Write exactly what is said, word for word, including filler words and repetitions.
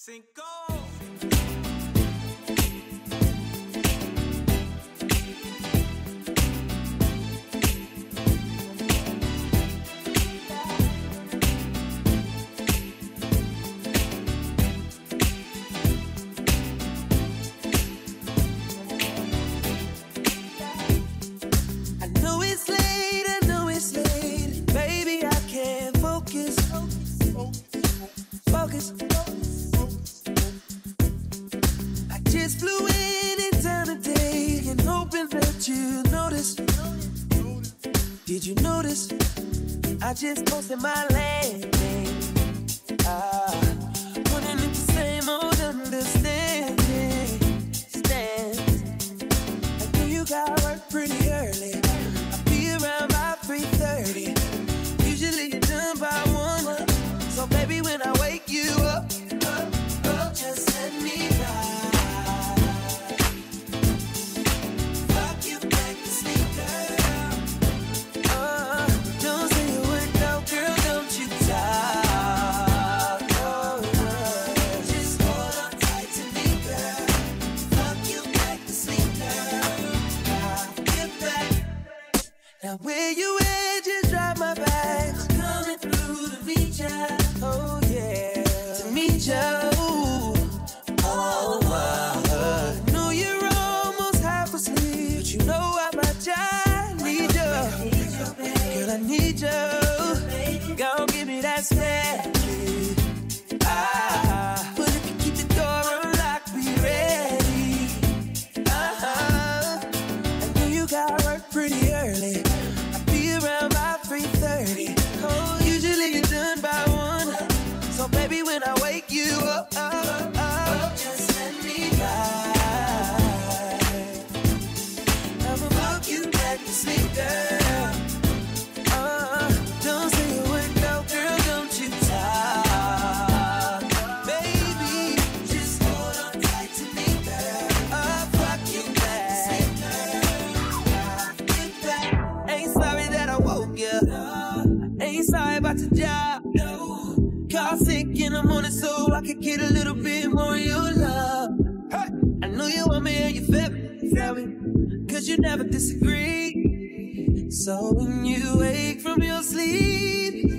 Cinco. I know it's late, I know it's late. Baby, I can't focus. Focus. I just flew in in time of day and hoping that you notice. Did you notice? I just posted my landing. Ah, putting it the same old understanding. Stand. I knew you got work pretty early. I'll be around by three thirty. Usually you're done by one. So baby, when I wake you up, up, up, just let me ride. Fuck you back to sleep, girl. Uh, don't say you worked out, girl, don't you talk. Oh, uh, just hold on tight to me, girl. Fuck you back to sleep, girl. I'll get back. Now where you at, just drive my back. I'm coming through to meet ya. Oh yeah, to meet ya. Oh, uh, I know you're almost half asleep, but you know how much I need ya. Girl, I need ya. Go give me that steady. Ah, but if you keep the door unlocked, be ready. Uh-huh. I know you got work pretty early. I'll be around by three thirty. Oh, usually you're done by one. So baby, when I wake you up, up, up, just let me ride. I'ma fuck you back to sleep, girl. Uh, don't say you worked out, girl, don't you talk. Baby, just hold on tight to me, girl. I'll fuck you back to sleep, girl. I'll get back. Ain't sorry that I woke you. Ain't sorry about your job. Call sick in the morning so I could get a little bit more of your love. Hey. I know you want me and you feel me, feel me, cause you never disagree. So when you wake from your sleep,